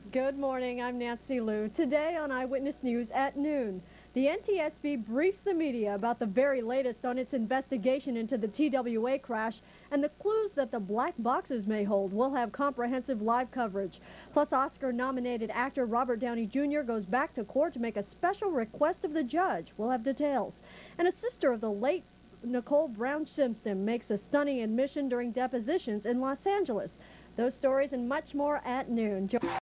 Good morning, I'm Nancy Liu. Today on Eyewitness News at noon, the NTSB briefs the media about the very latest on its investigation into the TWA crash and the clues that the black boxes may hold. We'll have comprehensive live coverage. Plus, Oscar-nominated actor Robert Downey Jr. goes back to court to make a special request of the judge. We'll have details. And a sister of the late Nicole Brown Simpson makes a stunning admission during depositions in Los Angeles. Those stories and much more at noon.